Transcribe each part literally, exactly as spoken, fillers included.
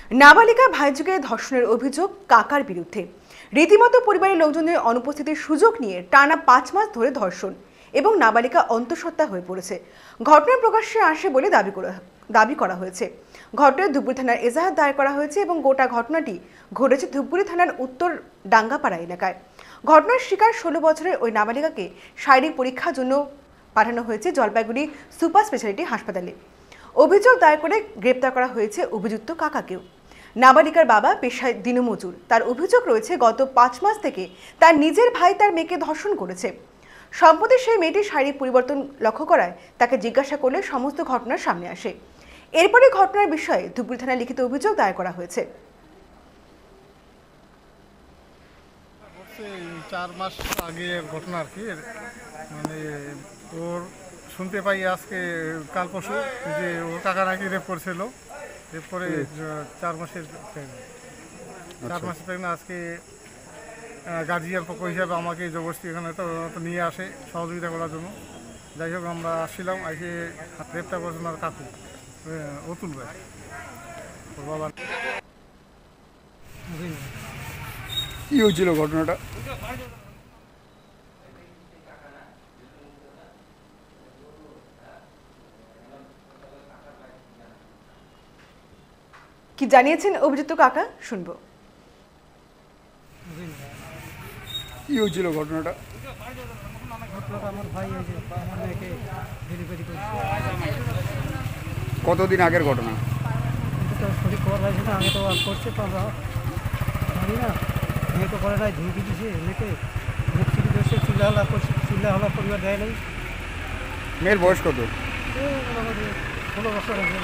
নাবালিকা ভাইঝুকে ধর্ষণের অভিযোগ কাকার বিরুদ্ধে। রীতিমতো পরিবারের লোকজনের অনুপস্থিতির সুযোগ নিয়ে টানা পাঁচ মাস ধরে ধর্ষণ এবং নাবালিকা অন্তঃসত্ত্বা হয়ে পড়েছে। ঘটনা প্রকাশ্যে আসে বলে দাবি করা দাবি করা হয়েছে। ঘটনায় ধূপগুড়ি থানার এজাহার দায়ের করা হয়েছে এবং গোটা ঘটনাটি ঘটেছে ধূপগুড়ি থানার উত্তর ডাঙ্গাপাড়া এলাকায়। ঘটনার শিকার ষোলো বছরের ওই নাবালিকাকে শারীরিক পরীক্ষার জন্য পাঠানো হয়েছে জলপাইগুড়ি সুপার স্পেশালিটি হাসপাতালে। অভিযোগ দায়ের করে গ্রেপ্তার করা হয়েছে অভিযুক্ত কাকাকেও। নাবালিকার বাবা পেশায় দিনমজুর। তার অভিযোগ রয়েছে গত পাঁচ মাস থেকে তার নিজের ভাই তার মেয়েকে ধর্ষণ করেছে। সম্প্রতি সেই মেয়েটির শারীরিক পরিবর্তন লক্ষ্য করায় তাকে জিজ্ঞাসা করলে সমস্ত ঘটনার সামনে আসে। এরপরে ঘটনার বিষয়ে ধূপগুড়ি থানায় লিখিত অভিযোগ দায়ের করা হয়েছে। চার মাস আগে ঘটনা আর কি, মানে ওর শুনতে পাই আজকে কাল পরশু যে ওর কাকা নাকি রেপ করেছিল। রেপ করে চার মাসের চার মাসের প্রেগনেন্ট। আজকে গার্জিয়ান পক্ষ হিসাবে আমাকে জবরদস্তি এখানে তো নিয়ে আসে সহযোগিতা করার জন্য। যাই হোক, আমরা আসছিলাম, এসে রেপটা করেছেন আর কাকু অতুল ভাই, ওর বাবা। কি হয়েছিল ঘটনাটা? কি জানিয়েছেন অভিযুক্ত কাকা, শুনবো। কি হয়েছিল ঘটনাটা? কতদিন আগের ঘটনা? শরীর খবর পাইছে না, আগে তো আর করছে তো আমরা জানি না। মেয়ে তো করে নাই, ধুমকি দিছে মেয়েকে, মুখ চিঠি ধরছে, চিল্লা হলা করছে, চিল্লা হলা পরিবার দেয় নাই। মেয়ের বয়স কত? ষোলো বছর হয়েছে।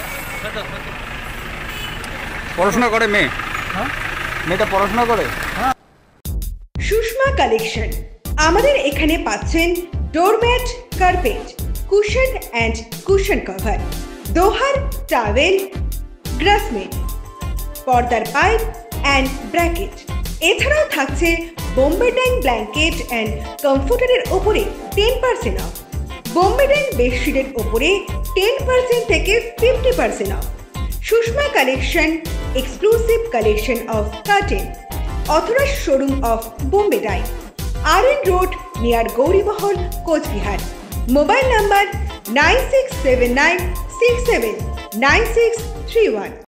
পড়াশোনা করে মেয়ে? হ্যাঁ, মেয়েটা পড়াশোনা করে। সুষমা কালেকশন। আমাদের এখানে পাচ্ছেন doormat, carpet, cushion and cushion cover, দোহার, টাওয়েল, গ্রাসমেট, পর্দার পাইপ অ্যান্ড ব্র্যাকেট। এছাড়াও থাকছে বোম্বে ডাইং ব্ল্যাঙ্কেট অ্যান্ড কমফোর্টারের ওপরে ten percent off, Bombay Dyeing বেডশিটের ওপরে টেন পার্সেন্ট থেকে fifty percent off. Sushma collection, exclusive collection of curtain, authorized showroom of Bombay Dye, R N Road near Gauribahar, Kochbihar. Mobile number nine six seven nine six seven nine six three one.